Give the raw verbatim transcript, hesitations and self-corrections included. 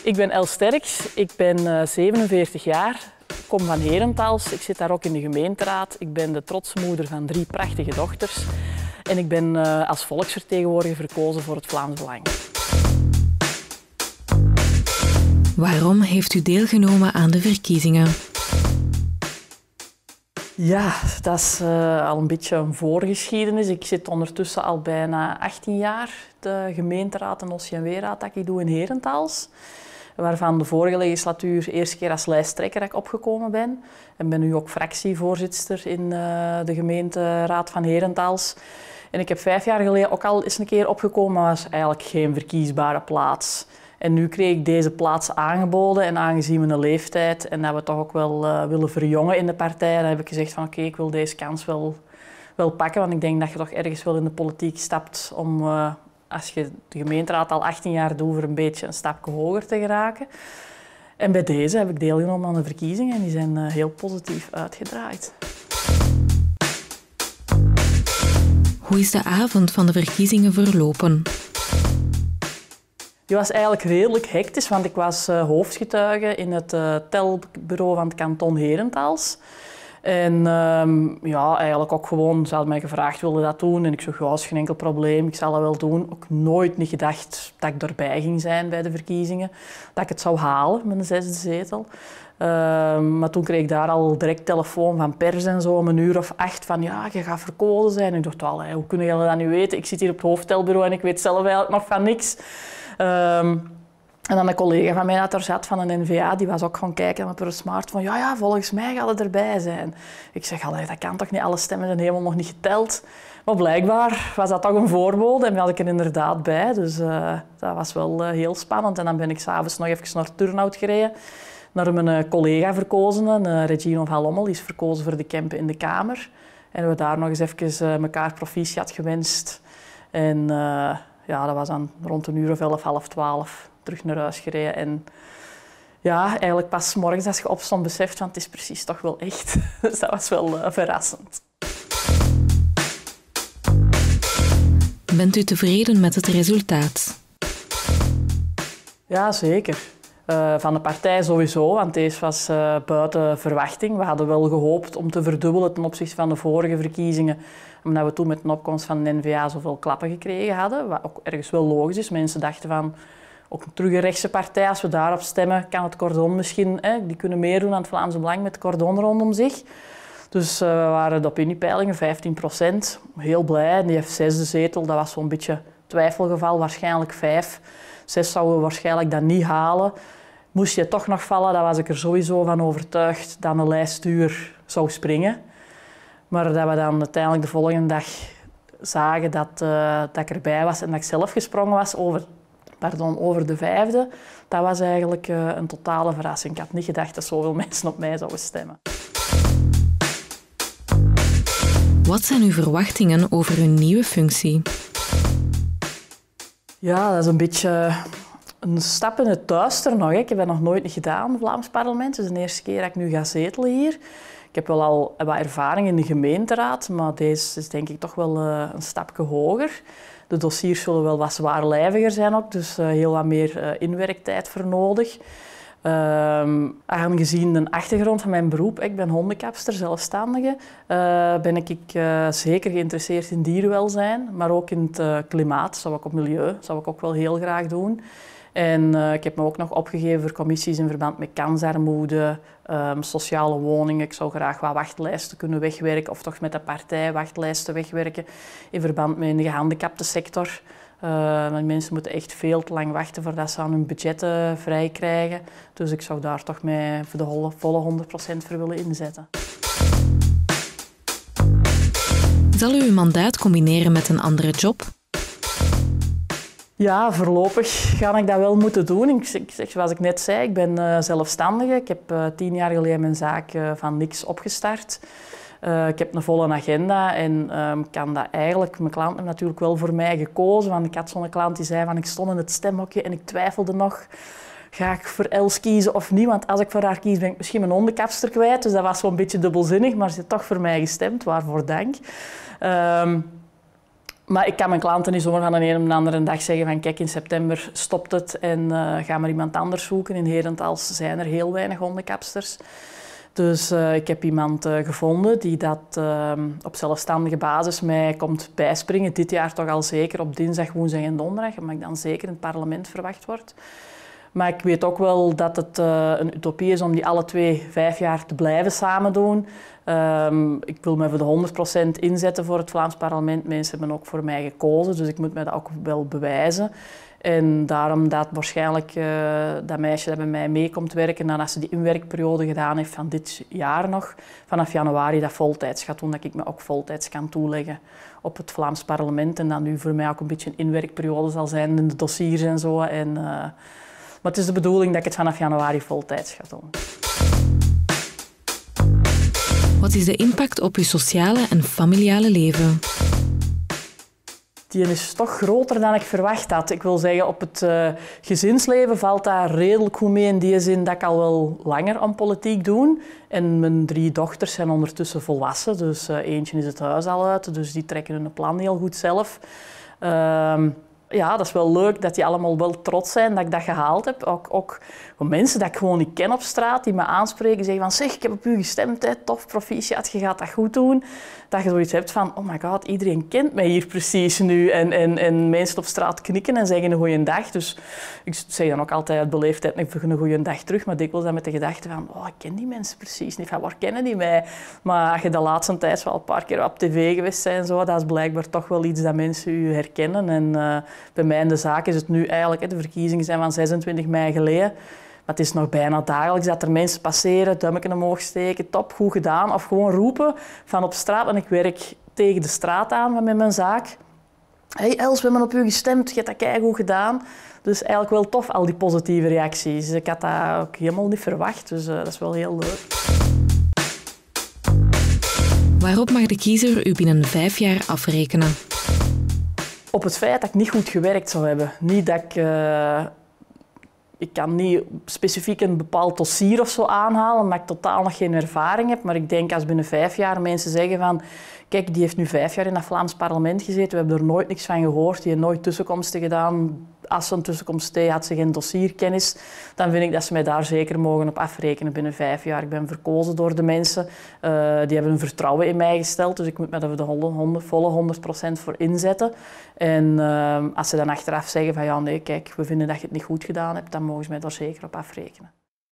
Ik ben Els Sterks, ik ben uh, zevenenveertig jaar, ik kom van Herentals, ik zit daar ook in de gemeenteraad. Ik ben de trotse moeder van drie prachtige dochters en ik ben uh, als volksvertegenwoordiger verkozen voor het Vlaams Belang. Waarom heeft u deelgenomen aan de verkiezingen? Ja, dat is uh, al een beetje een voorgeschiedenis. Ik zit ondertussen al bijna achttien jaar de gemeenteraad en O C M W-raad dat ik doe in Herentals. Waarvan de vorige legislatuur eerste keer als lijsttrekker dat ik opgekomen ben. En ben nu ook fractievoorzitter in uh, de gemeenteraad van Herentals. En ik heb vijf jaar geleden ook al eens een keer opgekomen, maar was eigenlijk geen verkiesbare plaats. En nu kreeg ik deze plaats aangeboden en aangezien mijn leeftijd en dat we toch ook wel uh, willen verjongen in de partij, dan heb ik gezegd van oké, okay, ik wil deze kans wel, wel pakken, want ik denk dat je toch ergens wel in de politiek stapt om, uh, als je de gemeenteraad al achttien jaar doet, voor een beetje een stapje hoger te geraken. En bij deze heb ik deelgenomen aan de verkiezingen en die zijn uh, heel positief uitgedraaid. Hoe is de avond van de verkiezingen verlopen? Die was eigenlijk redelijk hectisch, want ik was uh, hoofdgetuige in het uh, telbureau van het kanton Herentals. En um, ja, eigenlijk ook gewoon, ze hadden mij gevraagd, wilde dat doen? En ik zei, ja, is geen enkel probleem, ik zal dat wel doen. Ook nooit niet gedacht dat ik erbij ging zijn bij de verkiezingen. Dat ik het zou halen, mijn zesde zetel. Uh, maar toen kreeg ik daar al direct telefoon van pers en zo, om een uur of acht, van ja, je gaat verkozen zijn. En ik dacht, well, hoe kunnen jullie dat nu weten? Ik zit hier op het hoofdtelbureau en ik weet zelf eigenlijk nog van niks. Um, en dan een collega van mij dat er zat van een N V A, die was ook gaan kijken op haar smartphone. Ja, ja, volgens mij gaat het erbij zijn. Ik zeg, allee, dat kan toch niet, alle stemmen zijn helemaal nog niet geteld. Maar blijkbaar was dat toch een voorbode en die had ik er inderdaad bij. Dus uh, dat was wel uh, heel spannend. En dan ben ik s'avonds nog even naar Turnhout gereden. Naar mijn uh, collega verkozen, uh, Regine van Lommel, die is verkozen voor de Kempen in de Kamer. En we daar nog eens even uh, elkaar proficiat gewenst. En uh, ja, dat was dan rond een uur of elf, half twaalf terug naar huis gereden. En ja, eigenlijk pas 's morgens als je opstond beseft, want het is precies toch wel echt. Dus dat was wel uh, verrassend. Bent u tevreden met het resultaat? Ja, zeker. Uh, van de partij sowieso, want deze was uh, buiten verwachting. We hadden wel gehoopt om te verdubbelen ten opzichte van de vorige verkiezingen, omdat we toen met de opkomst van de N V A zoveel klappen gekregen hadden, wat ook ergens wel logisch is. Mensen dachten van, ook terug een rechtse partij, als we daarop stemmen, kan het cordon misschien, hè, die kunnen meedoen aan het Vlaams Belang met het cordon rondom zich. Dus uh, we waren de opiniepeilingen vijftien procent, heel blij. En die zesde zetel, dat was zo'n beetje twijfelgeval, waarschijnlijk vijf. Zes zouden we waarschijnlijk dat niet halen. Moest je toch nog vallen, dan was ik er sowieso van overtuigd dat een lijstduur zou springen. Maar dat we dan uiteindelijk de volgende dag zagen dat, uh, dat ik erbij was en dat ik zelf gesprongen was over, pardon, over de vijfde, dat was eigenlijk uh, een totale verrassing. Ik had niet gedacht dat zoveel mensen op mij zouden stemmen. Wat zijn uw verwachtingen over uw nieuwe functie? Ja, dat is een beetje een stap in het duister nog. Hè. Ik heb dat nog nooit gedaan in het Vlaams parlement. Het is de eerste keer dat ik nu ga zetelen hier. Ik heb wel al wat ervaring in de gemeenteraad, maar deze is denk ik toch wel uh, een stapje hoger. De dossiers zullen wel wat zwaarlijviger zijn ook, dus uh, heel wat meer uh, inwerktijd voor nodig. Um, aangezien de achtergrond van mijn beroep, ik ben hondenkapster, zelfstandige, uh, ben ik uh, zeker geïnteresseerd in dierenwelzijn, maar ook in het uh, klimaat, zou ik op milieu, zou ik ook wel heel graag doen. En uh, ik heb me ook nog opgegeven voor commissies in verband met kansarmoede, um, sociale woningen. Ik zou graag wat wachtlijsten kunnen wegwerken, of toch met de partij wachtlijsten wegwerken in verband met de gehandicapte sector. Uh, mensen moeten echt veel te lang wachten voordat ze aan hun budgetten vrij krijgen. Dus ik zou daar toch mij voor de volle honderd procent voor willen inzetten. Zal u uw mandaat combineren met een andere job? Ja, voorlopig ga ik dat wel moeten doen. Ik zeg, zoals ik net zei, ik ben uh, zelfstandige. Ik heb uh, tien jaar geleden mijn zaak uh, van niks opgestart. Uh, ik heb een volle agenda en um, kan dat eigenlijk... Mijn klant heeft natuurlijk wel voor mij gekozen, want ik had zo'n klant die zei van ik stond in het stemhokje en ik twijfelde nog. Ga ik voor Els kiezen of niet? Want als ik voor haar kies, ben ik misschien mijn hondenkapster kwijt. Dus dat was wel een beetje dubbelzinnig, maar ze heeft toch voor mij gestemd. Waarvoor dank. Um, Maar ik kan mijn klanten niet zomaar van de ene op de andere dag zeggen van kijk, in september stopt het en uh, ga maar iemand anders zoeken. In Herentals zijn er heel weinig hondenkapsters. Dus uh, ik heb iemand uh, gevonden die dat uh, op zelfstandige basis mij komt bijspringen. Dit jaar toch al zeker op dinsdag, woensdag en donderdag, omdat ik dan zeker in het parlement verwacht word. Maar ik weet ook wel dat het uh, een utopie is om die alle twee vijf jaar te blijven samen doen. Um, ik wil me voor de honderd procent inzetten voor het Vlaams parlement. Mensen hebben ook voor mij gekozen, dus ik moet me dat ook wel bewijzen. En daarom dat waarschijnlijk uh, dat meisje dat bij mij mee komt werken, nadat ze die inwerkperiode gedaan heeft van dit jaar nog, vanaf januari dat voltijds gaat doen, dat ik me ook voltijds kan toeleggen op het Vlaams parlement. En dat nu voor mij ook een beetje een inwerkperiode zal zijn in de dossiers en zo. En, uh, maar het is de bedoeling dat ik het vanaf januari voltijds ga doen. Wat is de impact op je sociale en familiale leven? Die is toch groter dan ik verwacht had. Ik wil zeggen, op het uh, gezinsleven valt dat redelijk goed mee in die zin dat ik al wel langer aan politiek doe. En mijn drie dochters zijn ondertussen volwassen, dus uh, eentje is het huis al uit, dus die trekken hun plan heel goed zelf. Uh, Ja, dat is wel leuk dat die allemaal wel trots zijn dat ik dat gehaald heb. Ook, ook mensen dat ik gewoon niet ken op straat, die me aanspreken, zeggen van zeg, ik heb op u gestemd, hè, tof, proficiat, je gaat dat goed doen. Dat je zoiets hebt van, oh my god, iedereen kent mij hier precies nu. En, en, en mensen op straat knikken en zeggen een goeie dag. Dus ik zeg dan ook altijd uit beleefdheid een goeie dag terug, maar dikwijls dan met de gedachte van, oh, ik ken die mensen precies niet, van waar kennen die mij? Maar als je de laatste tijd wel een paar keer op tv geweest bent, zo, dat is blijkbaar toch wel iets dat mensen u herkennen. En, uh, bij mij in de zaak is het nu eigenlijk, de verkiezingen zijn van zesentwintig mei geleden, maar het is nog bijna dagelijks dat er mensen passeren, duimpje omhoog steken, top, goed gedaan, of gewoon roepen van op straat, en ik werk tegen de straat aan met mijn zaak. Hey Els, we hebben op u gestemd, je hebt dat keigoed gedaan. Dus eigenlijk wel tof, al die positieve reacties. Ik had dat ook helemaal niet verwacht, dus uh, dat is wel heel leuk. Waarop mag de kiezer u binnen vijf jaar afrekenen? Op het feit dat ik niet goed gewerkt zou hebben. Niet dat ik... Uh, ik kan niet specifiek een bepaald dossier of zo aanhalen, omdat ik totaal nog geen ervaring heb. Maar ik denk als binnen vijf jaar mensen zeggen van... Kijk, die heeft nu vijf jaar in het Vlaams parlement gezeten. We hebben er nooit niks van gehoord. Die heeft nooit tussenkomsten gedaan. Als ze een tussenkomst deed, had ze geen dossierkennis. Dan vind ik dat ze mij daar zeker mogen op afrekenen binnen vijf jaar. Ik ben verkozen door de mensen. Uh, die hebben een vertrouwen in mij gesteld. Dus ik moet me daar de honderd, volle honderd procent voor inzetten. En uh, als ze dan achteraf zeggen van ja, nee, kijk, we vinden dat je het niet goed gedaan hebt, dan mogen ze mij daar zeker op afrekenen.